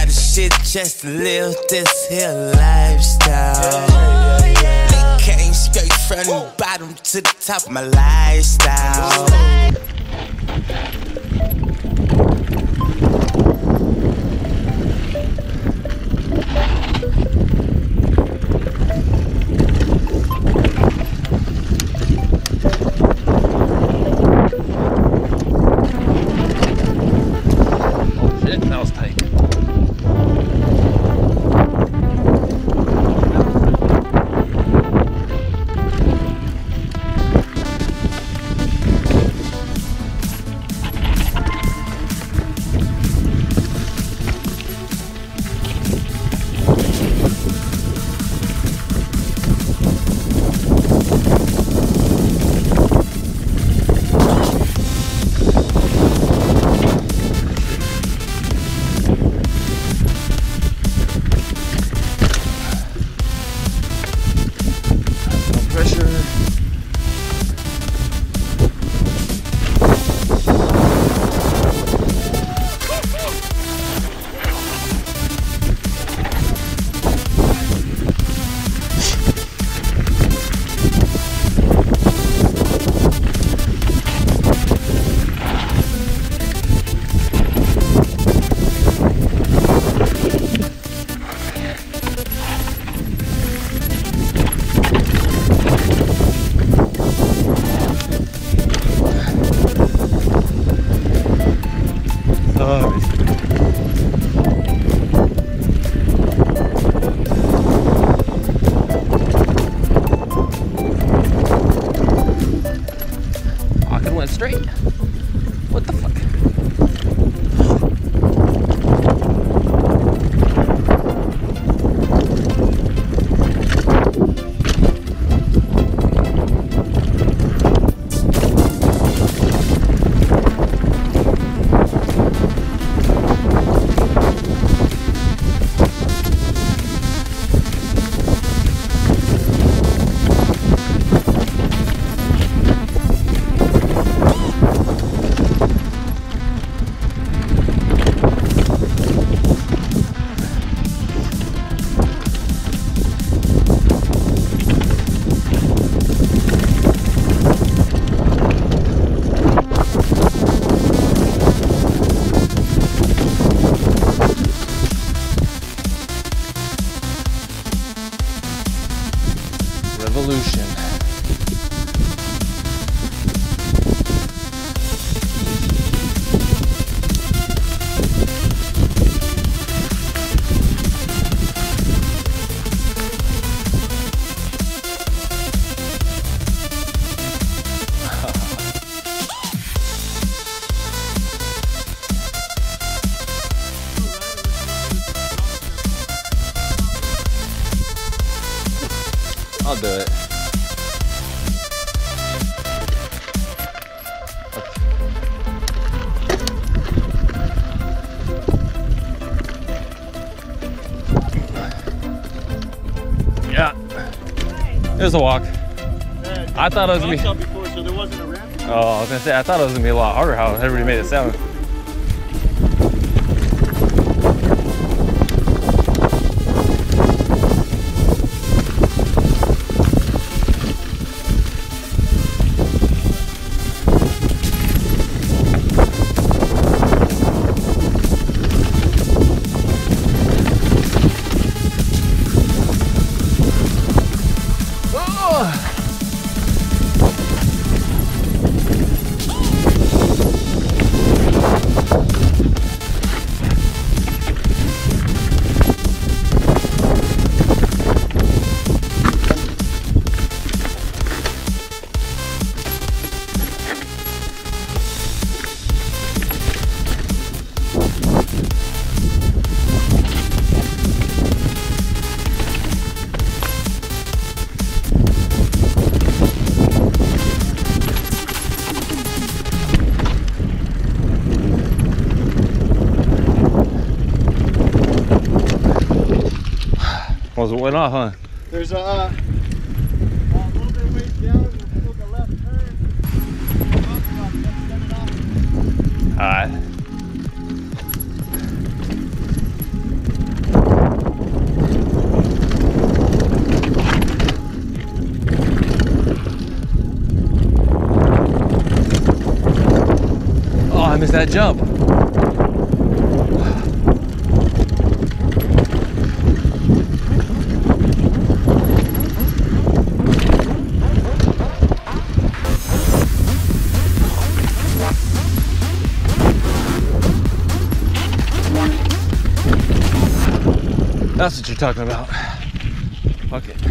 lot of shit just to live this here lifestyle. They came straight from the bottom to the top of my lifestyle. Straight. What the fuck? Revolution. I'll do it. Yeah. There's a walk. I thought it was gonna be. Before, so there wasn't a ramp? Oh, I was gonna say, I thought it was gonna be a lot harder how everybody made it sound. Was it went off, huh? There's a little bit of ways down, we'll take a left turn. Alright. that jump. That's what you're talking about. Fuck it.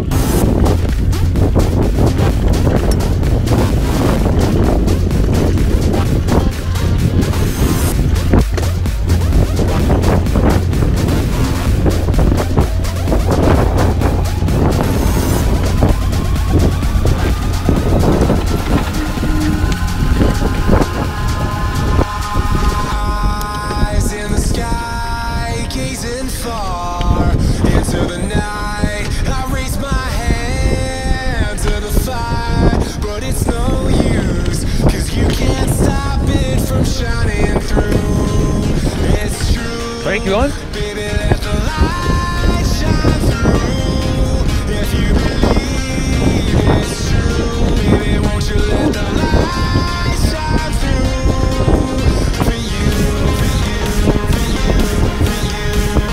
Frank, you on? Baby, let the light shine through. If you believe it's true, baby, won't you let the light shine through? For you, for you, for you, for you,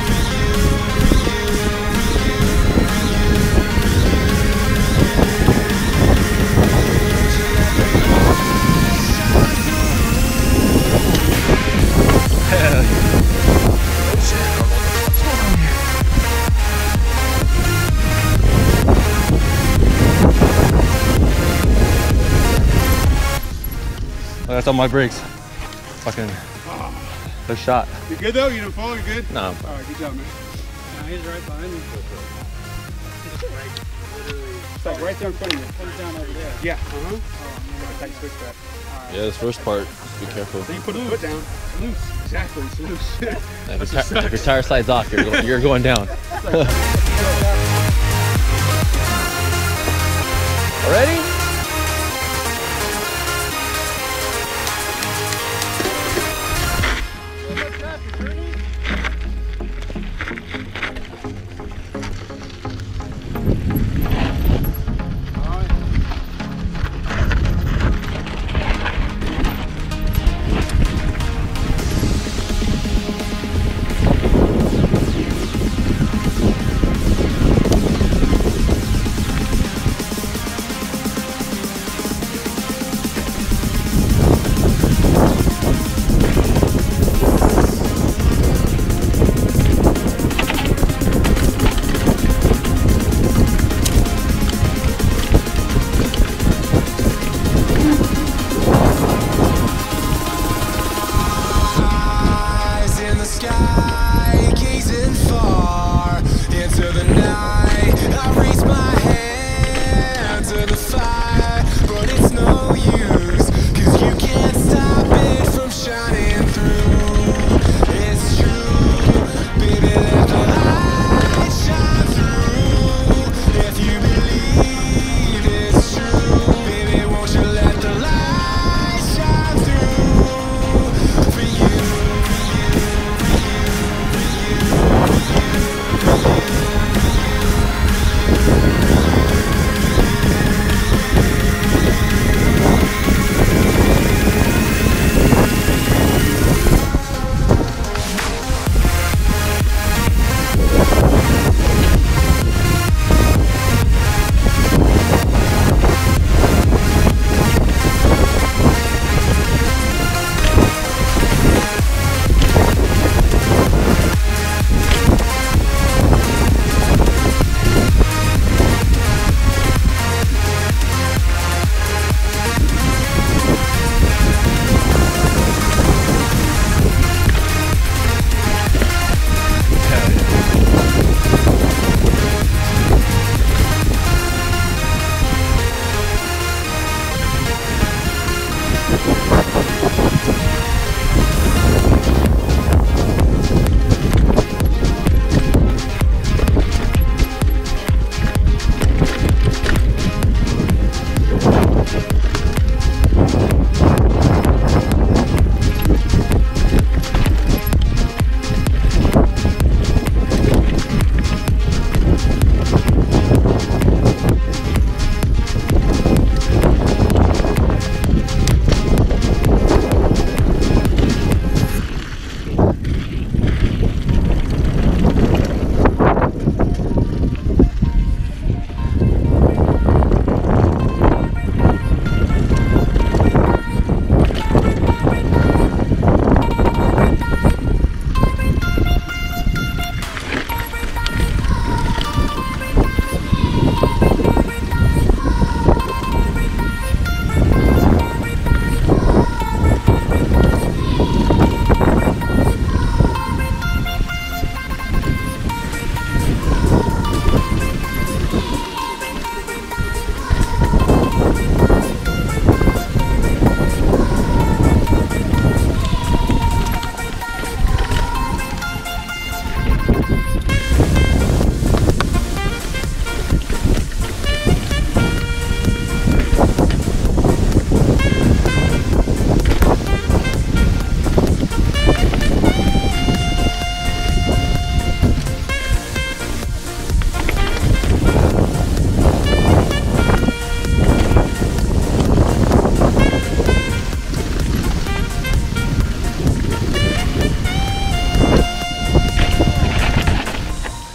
Hell yeah. Oh, that's on my brakes. Fucking, they're shot. You good though? You didn't fall? You good? No. All right, good job, man. He's right behind me. It's like right there in front of you. Put it down over there. Yeah. Oh, tight switch back. Right. Yeah, this first part, just be careful. So you put the foot down. Loose. Exactly. It's loose. If your tire slides off, you're going down. Ready?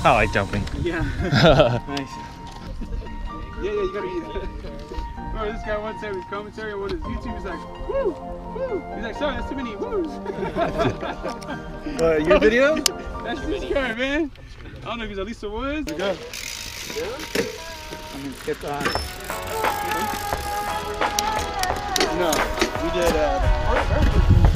I like jumping. Yeah. Nice. Yeah, you gotta eat it. Bro, this guy once said his commentary on one of his YouTube, he's like, woo, woo. He's like, sorry, that's too many woos. Your video? That's this guy, man. I don't know if he's at least a woods. Let's go. I mean, skip on. No, we did